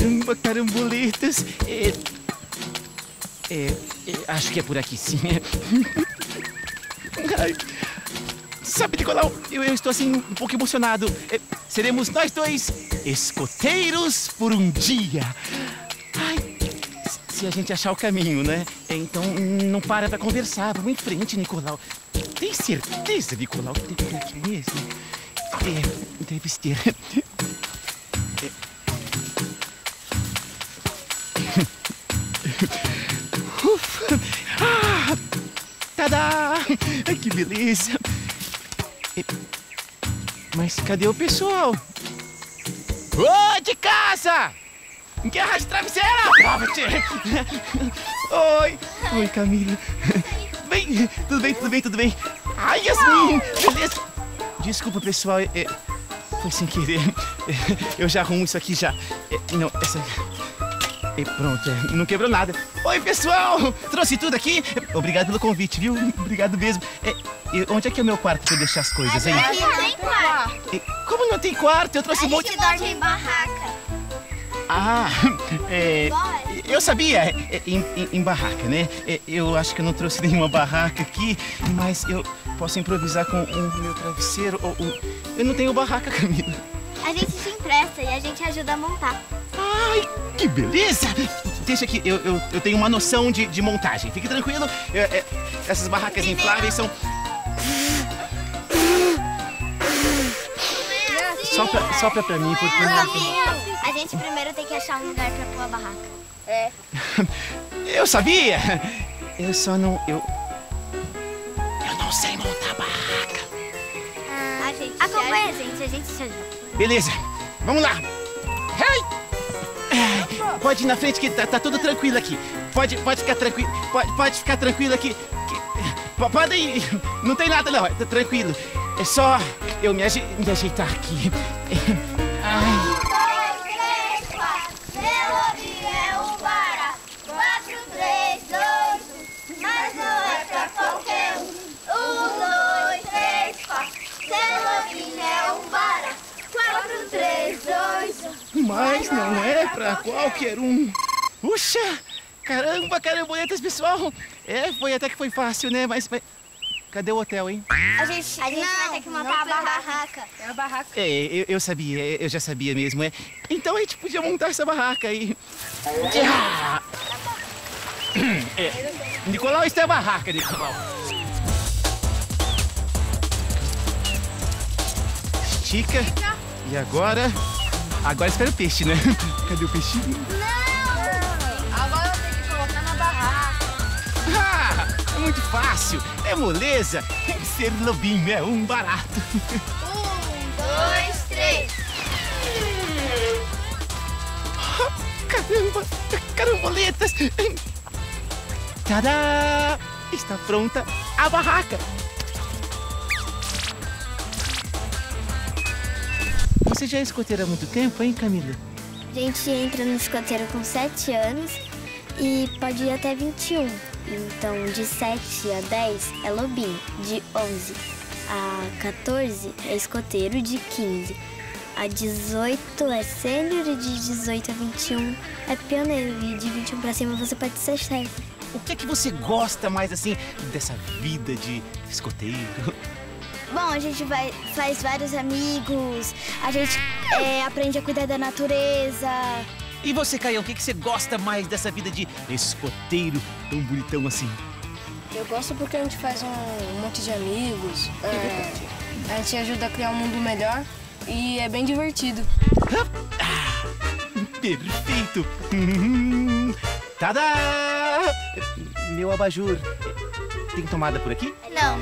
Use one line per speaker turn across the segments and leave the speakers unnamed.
Caramba, caramboletas. Acho que é por aqui, sim. Ai. Sabe, Nicolau, eu estou assim um pouco emocionado. Seremos nós dois escoteiros por um dia. Ai, se a gente achar o caminho, né? Então não para pra conversar. Vamos em frente, Nicolau. Tem certeza, Nicolau, que tem por aqui mesmo? Deve ser. Ufa! Ah! Tadá! Que beleza! Mas cadê o pessoal? Ô, de casa! Guerra de travesseira! Oi, Camila. Bem, tudo bem. Ai, Yasmin! Beleza! Desculpa, pessoal, foi sem querer. Eu já arrumo isso aqui já. Não, essa... Pronto, não quebrou nada. Oi, pessoal! Trouxe tudo aqui? Obrigado pelo convite, viu? Obrigado mesmo. Onde é que é o meu quarto pra eu deixar as coisas, hein?
Aqui não tem quarto.
Como não tem quarto? Eu trouxe um monte...
A gente dorme em barraca.
Ah, eu sabia, em barraca, né? Eu acho que eu não trouxe nenhuma barraca aqui, mas eu posso improvisar com o meu travesseiro. Eu não tenho barraca, Camila.
A gente te empresta e a gente ajuda a montar.
Ai, que beleza! Deixa aqui, eu tenho uma noção de montagem. Fique tranquilo, essas barracas infláveis são... Sopra pra mim, porque...
A gente primeiro tem que achar um lugar pra pôr a barraca.
Eu sabia! Eu só não... Eu não sei montar barraca.
Acompanha a gente te ajuda.
Beleza, vamos lá! Pode ir na frente que tá tudo tranquilo aqui. Pode ficar tranquilo. Pode ficar tranquilo aqui. Pode ir. Não tem nada não, tá tranquilo. É só eu me ajeitar aqui. Ai.
1, 2, 3, 4. Melodia é um bara. 4, 3, 2, 1. Mas não é pra qualquer um. 1, 2, 3, 4. Melodia é um bara. 4, 3, 2, 1.
Mas não é pra qualquer um. Puxa! Caramba, caramboletas, pessoal! Foi até que foi fácil, né? Mas cadê o hotel, hein?
A gente vai ter que montar a barraca.
É a barraca.
Eu sabia, eu já sabia mesmo. Então a gente podia montar essa barraca aí. Nicolau, isso é barraca, Nicolau. Estica. E agora espera o peixe, né? Cadê o peixinho?
Não! Agora eu tenho que colocar na barraca.
É muito fácil. É moleza. Ser lobinho é um barato.
1, 2, 3.
Caramba! Caramboletas! Tadá! Está pronta a barraca. Você já é escoteira há muito tempo, hein, Camila?
A gente entra no escoteiro com 7 anos e pode ir até 21. Então, de 7 a 10 é lobinho, de 11 a 14 é escoteiro, de 15 a 18 é sênior e de 18 a 21 é pioneiro. E de 21 pra cima você pode ser chefe.
O que é que você gosta mais, assim, dessa vida de escoteiro?
Bom, a gente faz vários amigos, a gente aprende a cuidar da natureza.
E você, Caião, o que você gosta mais dessa vida de escoteiro tão bonitão assim?
Eu gosto porque a gente faz um monte de amigos. A gente ajuda a criar um mundo melhor e é bem divertido.
Perfeito! Tadá! Meu abajur. Tem tomada por aqui?
Não.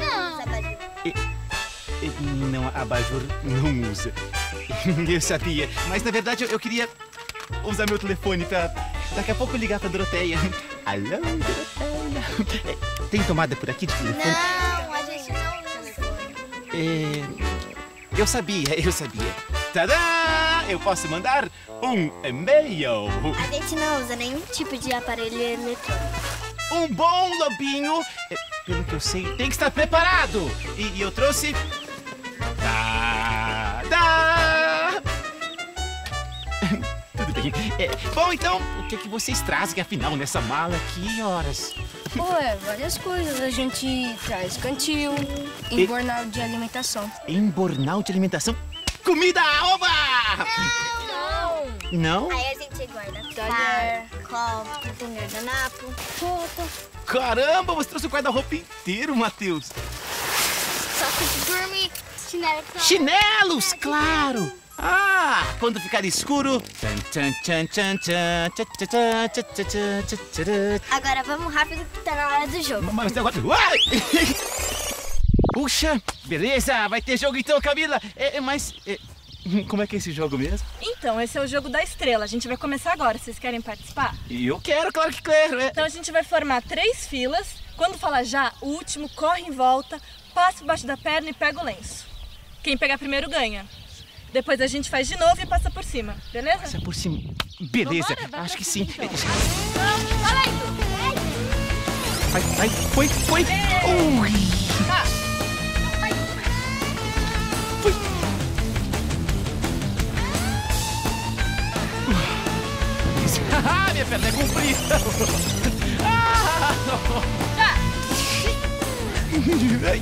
Não, abajur não usa. Eu sabia. Mas, na verdade, eu queria usar meu telefone pra daqui a pouco ligar pra Doroteia. Alô, Doroteia. Tem tomada por aqui de telefone?
Não, a gente não usa.
Eu sabia. Tadá! Eu posso mandar um e-mail.
A gente não usa nenhum tipo de aparelho eletrônico.
Um bom lobinho, pelo que eu sei, tem que estar preparado. E eu trouxe... Tadá! Tudo bem. Bom, então, o que vocês trazem, afinal, nessa mala aqui, horas?
Várias coisas. A gente traz cantil, embornal de alimentação.
Embornal de alimentação? Comida, oba! Não?
Aí a gente guarda
Talher,
copo, tem guardanapo, roupa,
Caramba, você trouxe o guarda-roupa inteiro, Matheus.
saco de dormir, chinelo.
Chinelos, claro! Ah, quando ficar escuro...
Agora vamos rápido que tá na hora do jogo.
Mas tem agora... Uai! Puxa, beleza, vai ter jogo então, Camila. Mas como é que é esse jogo mesmo?
Então, esse é o jogo da estrela. A gente vai começar agora. Vocês querem participar?
Eu quero, claro que quero.
Então a gente vai formar 3 filas. Quando falar já, o último corre em volta, passa por baixo da perna e pega o lenço. Quem pegar primeiro ganha. Depois a gente faz de novo e passa por cima, beleza?
Passa por cima. Beleza,
Vambora, vai
acho
pra
que
cima,
sim.
então.
Vai, foi. Ui.
Tá.
Foi. Ah, minha perna é comprida. Ai.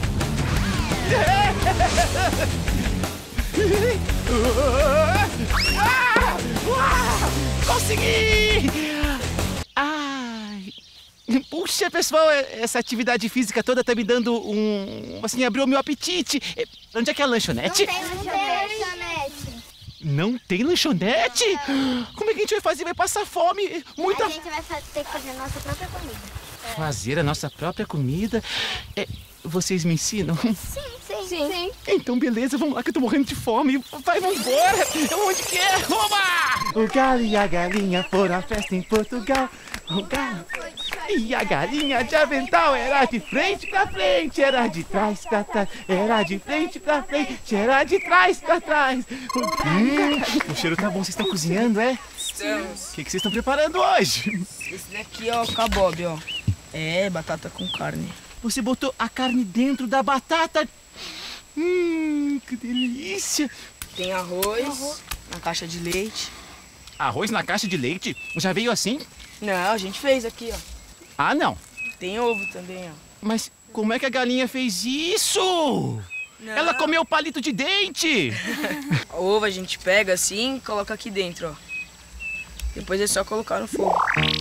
Consegui! Ai. Puxa, pessoal, essa atividade física toda tá me dando assim, abriu o meu apetite. Onde é que é a lanchonete?
lanchonete.
Não tem lanchonete? Como é que a gente vai fazer? Vai passar fome? Muita...
A gente vai ter que fazer a nossa própria comida.
Fazer a nossa própria comida? Vocês me ensinam?
Sim.
Então, beleza, vamos lá que eu tô morrendo de fome. Vai, vambora! Onde que é? Oba! O galo e a galinha foram à festa em Portugal. O galo e a galinha de avental era de frente pra frente, era de trás pra trás, era de frente pra frente, era de trás pra trás. O cheiro tá bom, vocês estão cozinhando, é?
Estamos.
O que vocês estão preparando hoje?
Esse daqui é o kabob, ó. É batata com carne.
Você botou a carne dentro da batata. Que delícia!
Tem arroz na caixa de leite.
Arroz na caixa de leite? Já veio assim?
Não, a gente fez aqui, ó.
Ah, não.
Tem ovo também, ó.
Mas como é que a galinha fez isso?
Não.
Ela comeu palito de dente!
O ovo a gente pega assim e coloca aqui dentro, ó. Depois é só colocar no fogo.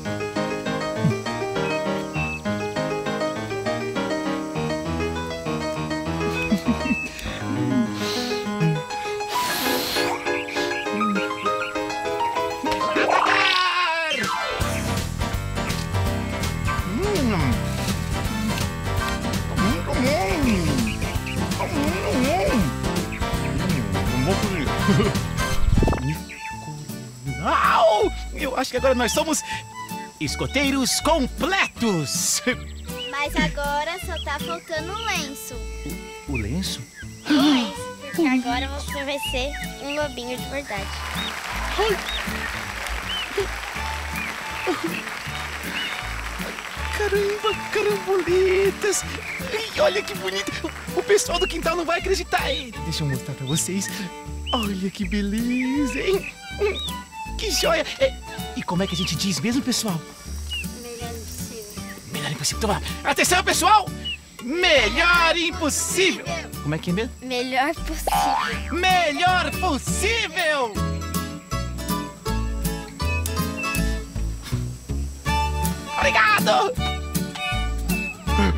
Au! Eu acho que agora nós somos escoteiros completos!
Mas agora só tá faltando o lenço.
O lenço?
Porque agora você vai ser um lobinho de verdade.
Caramba, caramboletas! Ai, olha que bonito! O pessoal do quintal não vai acreditar! Deixa eu mostrar pra vocês. Olha que beleza, hein? Que joia! E como é que a gente diz mesmo, pessoal?
Melhor impossível.
Melhor impossível. Então, atenção, pessoal! Melhor impossível! Como é que é mesmo?
Melhor possível.
Melhor possível! Obrigado!